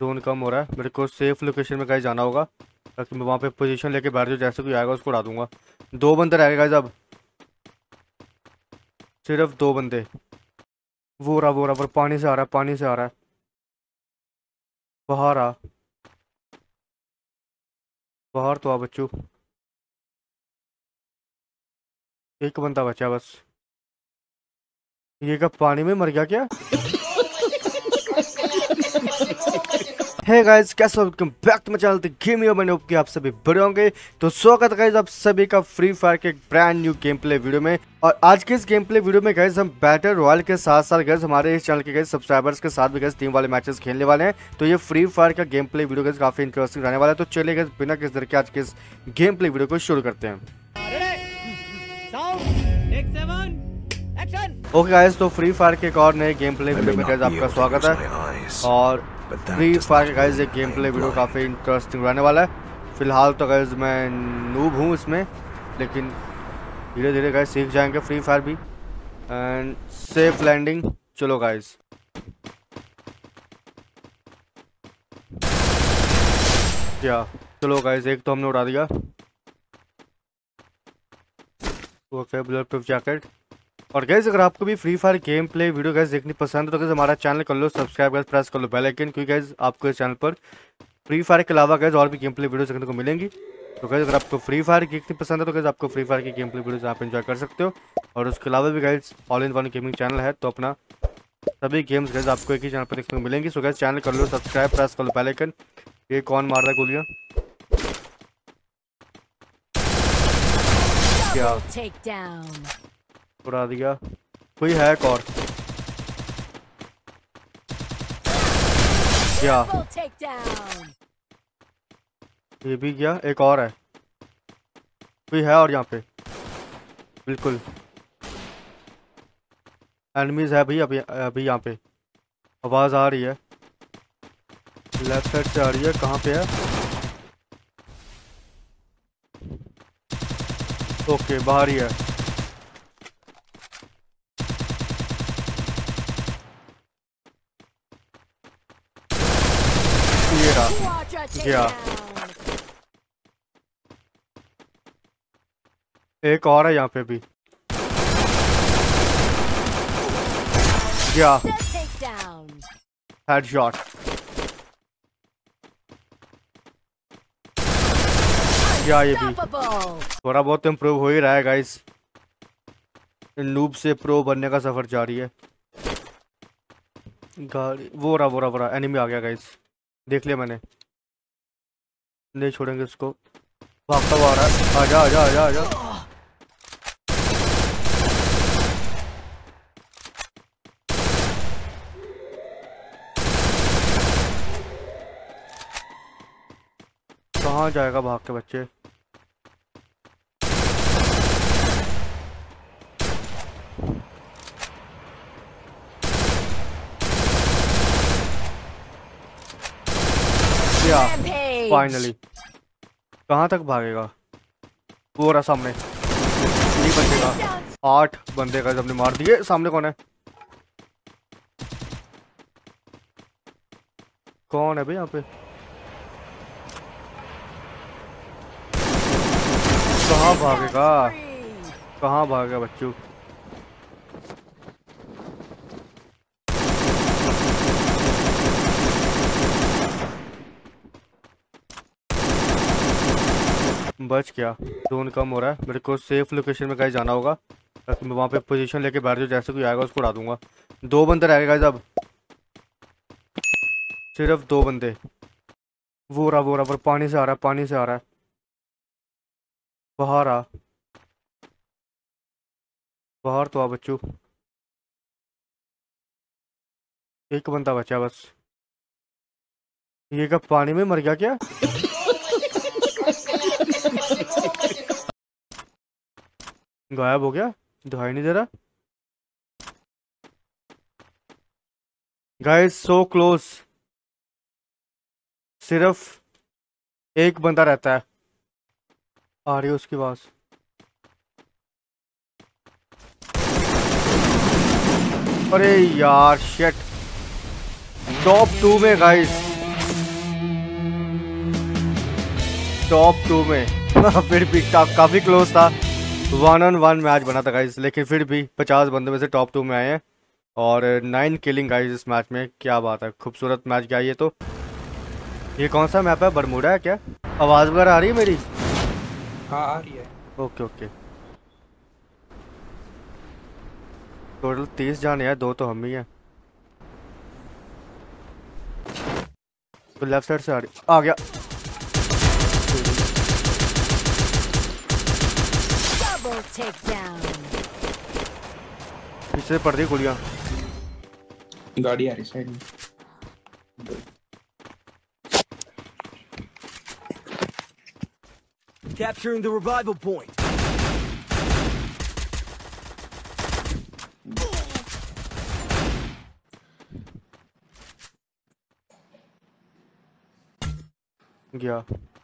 Zone कम हो रहा है, मेरे को सेफ लोकेशन में कहीं जाना होगा ताकि मैं वहाँ पे पोजीशन लेके बैठ जाऊँ, जैसे कोई आएगा उसको उड़ा दूंगा। 2 बंदे रह गए गाइस, अब सिर्फ 2 बंदे। वो रहा, पानी से आ रहा है, पानी से आ रहा है। बाहर आ, बाहर तो आ बच्चू। एक बंदा बचा बस। ये कब पानी में मर गया क्या? हे गाइस, कैसे हो? Welcome back to my channel the game yo. मैंने होप कि आप सभी बढ़िया होंगे। तो स्वागत है गाइस आप सभी का फ्री फायर के एक brand new game play video में। और आज के इस गेम प्ले वीडियो में गाइस हम बैटल रॉयल के साथ साथ गाइस हमारे इस चैनल के गाइस सब्सक्राइबर्स के साथ भी गाइस टीम वाले मैचेस खेलने वाले हैं। तो ये फ्री फायर का गेम प्ले वीडियो गाइस काफी इंटरेस्टिंग रहने वाला है। तो चलिए गाइस बिना किसी देर के आज के इस गेम प्ले वीडियो को शुरू करते हैं। ओके गाइस, तो फ्री फायर के एक और नए गेम प्ले वीडियो में गाइस आपका स्वागत है। और फ्री फायर के गाइस एक गेम प्ले वीडियो काफ़ी इंटरेस्टिंग रहने वाला है। फिलहाल तो गाइस मैं नूब हूँ इसमें, लेकिन धीरे धीरे गाइस सीख जाएंगे फ्री फायर भी। And safe landing. चलो गाइस, क्या चलो गाइस, एक तो हमने उड़ा दिया। Okay, bullet proof jacket. और गाइस अगर आपको भी Free Fire game play video guys देखनी पसंद है तो गाइस हमारा चैनल कर लो सब्सक्राइब, गाइस प्रेस कर लो बेल आइकन, क्योंकि गाइस आपको इस चैनल पर फ्री फायर के अलावा गाइस और भी गेम प्ले वीडियो देखने को मिलेंगी। तो गाइस अगर आपको फ्री फायर देखनी पसंद है तो गाइस आपको फ्री फायर की गेम प्ले वीडियोस आप एंजॉय कर सकते हो। और उसके अलावा भी guys all in one gaming channel है, तो अपना सभी गेम्स गाइस आपको एक ही चैनल पर देखने को मिलेंगी। सो गाइस चैनल कर लो सब्सक्राइब, प्रेस कर लो बेल आइकन। ये कौन मार रहा है गोलियाँ? क्या उड़ा दिया? कोई है एक और क्या? ये भी गया, एक और है। कोई है और यहाँ पे बिल्कुल एनिमीज है भाई। अभी अभी यहाँ पे आवाज आ रही है, लेफ्ट साइड से आ रही है। कहाँ पे है? ओके, बाहर ही है। गया, एक और है यहाँ पे भी। गया, हेडशॉट। गया, ये भी थोड़ा बहुत इम्प्रूव हो ही रहा है गाइस। नूब से प्रो बनने का सफर जारी है। गाड़ी वो रहा एनिमी आ गया गाइस, देख लिया मैंने। नहीं छोड़ेंगे उसको, भागता हुआ आ रहा है। आजा आजा आजा आजा। कहाँ जाएगा भाग के बच्चे? फाइनली कहाँ तक भागेगा? वो रहा सामने, नहीं बचेगा। 8 बंदे का हमने मार दिए। सामने कौन है? कौन है भाई यहाँ पे? कहाँ भागेगा? कहाँ भागेगा बच्चू? बच गया। जोन कम हो रहा है, मेरे को सेफ लोकेशन में कहीं जाना होगा ताकि मैं वहाँ पे पोजीशन लेके बैठ जाऊँ, जैसे कोई आएगा उसको उड़ा दूंगा। 2 बंदे रह गए गाइस, अब सिर्फ 2 बंदे। वो रहा, पानी से आ रहा है, पानी से आ रहा है। बाहर आ, बाहर तो आ बच्चू। एक बंदा बचा बस। ये कब पानी में मर गया क्या? गायब हो गया, दिखाई नहीं दे रहा। गाइस सो क्लोज, सिर्फ एक बंदा रहता है। आ रही है उसकी आवाज। अरे यार शिट, टॉप 2 में गाइस टॉप 2 में फिर भी काफ़ी क्लोज था। 1-on-1 मैच बना था गाइस, लेकिन फिर भी 50 बंदों में से टॉप 2 में आए हैं और 9 किलिंग गाइस इस मैच में। क्या बात है, खूबसूरत मैच गया ये तो। ये कौन सा मैप है, बरमूडा है क्या? आवाज़ वगैरह आ रही है मेरी? हाँ आ रही है। Okay okay. टोटल 30 जाने हैं, 2 तो हम ही हैं। तो लेफ्ट साइड से आ गया। पीछे पड़ रही गोलियां। गाड़ी आ रही साइड में। Capturing the revival point. गया।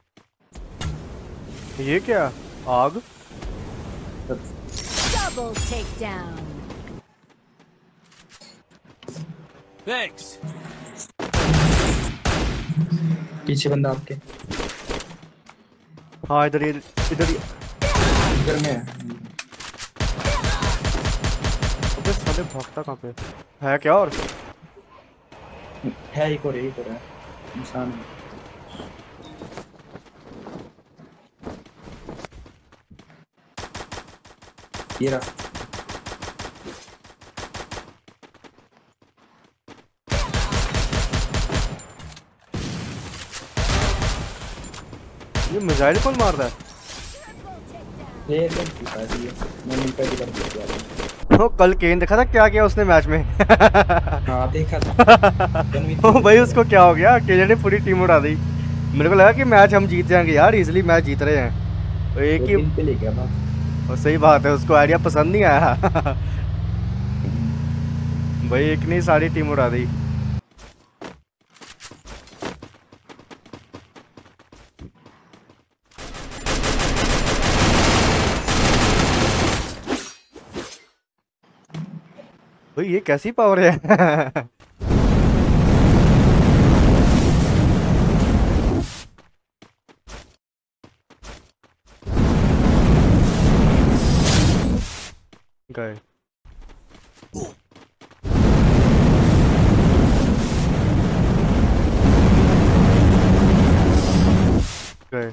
ये क्या, आग? Double takedown. Thanks. पीछे बंदा आपके। हाँ इधर ही इधर ही। इधर में है। अबे साले भागता कहाँ पे है क्या? और है एक और है इंसान है। ये रहा। ये मिसाइल कौन मार रहा है? ये मैंने इनका डिलीवर किया। वो कल केन देखा था क्या किया उसने मैच में? हाँ देखा था। ओ भाई उसको क्या हो गया, केन ने पूरी टीम उड़ा दी। मेरे को लगा कि मैच हम जीत जाएंगे यार, इजीली मैच जीत रहे हैं। तो एक ही पे ले गया बस। और सही बात है, उसको आइडिया पसंद नहीं आया। भाई एक नहीं सारी टीम उड़ा दी। भाई ये कैसी पावर है? गए गए।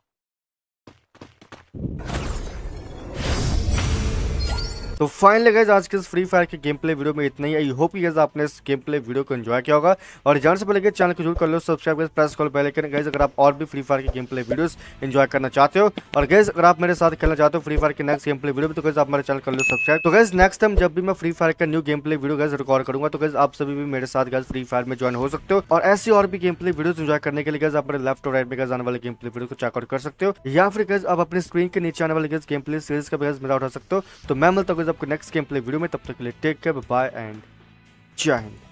तो फाइनली गाइस आज के इस फ्री फायर के गेम प्ले वीडियो में इतना ही। आई होप गाइस आपने इस गेम प्ले वीडियो को एंजॉय किया होगा और जान से पहले के चैनल को जरूर कर लो subscribe, guys press call bell icon. Guys अगर आप और भी फ्री फायर के गेम प्ले वीडियोस एंजॉय करना चाहते हो और गाइस अगर आप मेरे साथ खेलना चाहते हो फ्री फायर के नेक्स्ट गेम प्ले वीडियो में, तो गाइस आप मेरे चैनल कर लो सब्सक्राइब। तो गाइस नेक्स्ट टाइम जब भी मैं फ्री फायर का new game play video guys record करूंगा तो गाइस आप सभी भी मेरे साथ गाइस फ्री फायर में ज्वाइन हो सकते हो और ऐसी और भी गेम प्ले वीडियोस एंजॉय करने के लिए गाइस आप मेरे लेफ्ट और राइट में गाइस आने वाले गेम प्ले वीडियो को चेकआउट कर सकते हो, या फिर गाइस आप अपनी स्क्रीन के नीचे आने वाले गाइस गेम प्ले सीरीज का गाइस मजा उठा सकते हो। तो मैं मिलता हूं गाइस आपको नेक्स्ट गेम प्ले वीडियो में, तब तक के लिए टेक केयर, बाय एंड जय हिंद।